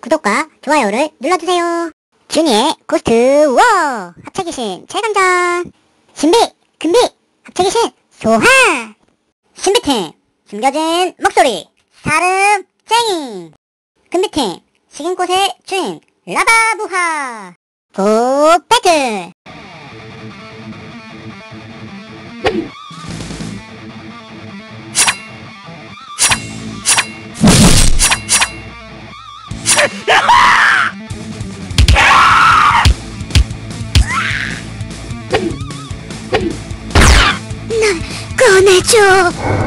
구독과 좋아요를 눌러주세요. 준이의 고스트 워 합체귀신 최강전. 신비 금비 합체귀신 소환. 신비팀 숨겨진 목소리 사름쟁이. 금비팀 식인꽃의 주인 라바부하. 고 배틀. 날 꺼내줘.